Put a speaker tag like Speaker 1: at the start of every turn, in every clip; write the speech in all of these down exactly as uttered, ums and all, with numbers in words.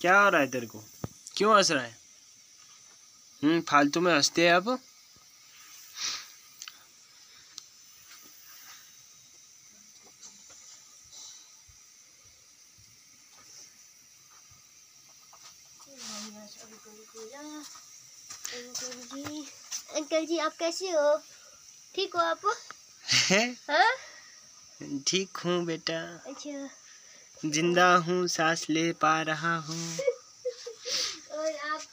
Speaker 1: क्या हो रहा है तेरे को? क्यों हंस रहा है? हम्म फालतू में हंसते हैं आप।
Speaker 2: अंकल जी, अंकल जी आप कैसे हो? ठीक हो आप? हाँ?
Speaker 1: ठीक हूँ बेटा।
Speaker 2: अच्छा।
Speaker 1: जिंदा हूँ, सांस ले पा रहा हूँ।
Speaker 2: और आप?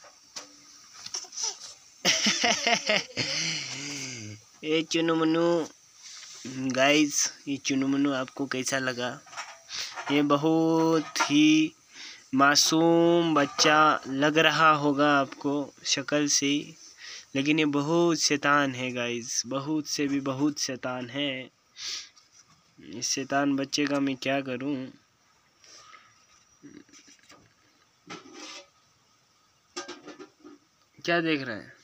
Speaker 1: ये चुनु मुनु गाइस, ये चुनु मुनु आपको कैसा लगा? ये बहुत ही मासूम बच्चा लग रहा होगा आपको शक्ल से, लेकिन ये बहुत शैतान है गाइस, बहुत से भी बहुत शैतान है। इस शैतान बच्चे का मैं क्या करूं? क्या देख रहे हैं?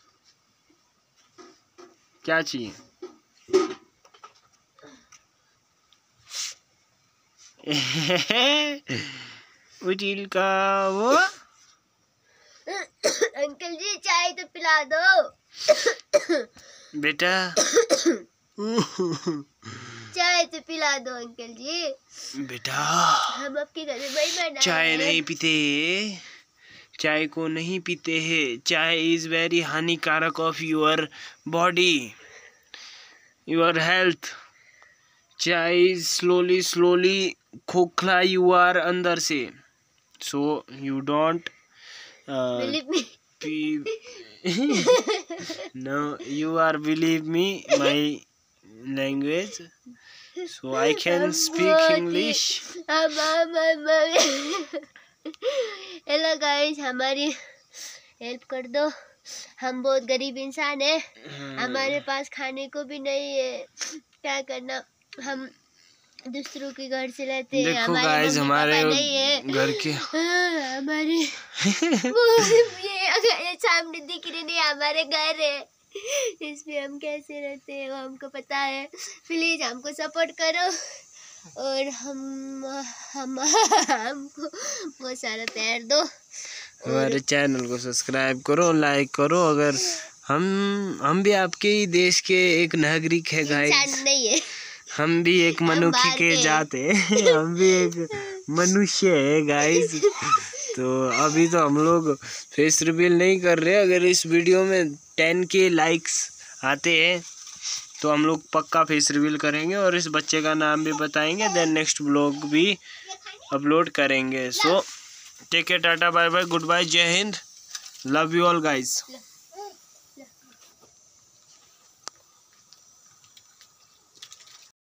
Speaker 1: क्या चाहिए? उटिल का वो
Speaker 2: अंकल जी चाय तो पिला दो
Speaker 1: बेटा।
Speaker 2: चाय तो पिला दो अंकल जी।
Speaker 1: बेटा
Speaker 2: हम आपके घर में मेहमान आए
Speaker 1: चाय
Speaker 2: हैं।
Speaker 1: नहीं पीते, चाय को नहीं पीते हैं। चाय इज वेरी हानिकारक of your body, your health. Chai is slowly slowly खोखला यू आर अंदर से, so you don't
Speaker 2: believe me.
Speaker 1: no, you are believe me my language, so I can speak English.
Speaker 2: Hello guys, हमारी help कर दो, हम बहुत गरीब इंसान है, हमारे पास खाने को भी नहीं है, क्या करना? हम दूसरों के घर से रहते हैं।
Speaker 1: देखो
Speaker 2: हमारे
Speaker 1: गाइस,
Speaker 2: मम्मी
Speaker 1: हमारे
Speaker 2: पापा नहीं है
Speaker 1: घर के
Speaker 2: हमारे ये अगर ये सामने दिख रहे नहीं हमारे घर है, इसमें हम कैसे रहते हैं वो हमको पता है। प्लीज हमको सपोर्ट करो और हम हम हमको बहुत सारा प्यार दो।
Speaker 1: हमारे चैनल को सब्सक्राइब करो, लाइक करो। अगर हम हम भी आपके ही देश के एक नागरिक है गाइस,
Speaker 2: नहीं है,
Speaker 1: हम भी एक मनुष्य के जाते हैं, हम भी एक मनुष्य है गाइस। तो अभी तो हम लोग फेस रिवील नहीं कर रहे। अगर इस वीडियो में टेन के लाइक्स आते हैं तो हम लोग पक्का फेस रिवील करेंगे और इस बच्चे का नाम भी बताएंगे, देन नेक्स्ट ब्लॉग भी अपलोड करेंगे। So take care, tata, bye bye, goodbye, जय हिंद, लव यू ऑल गाइस।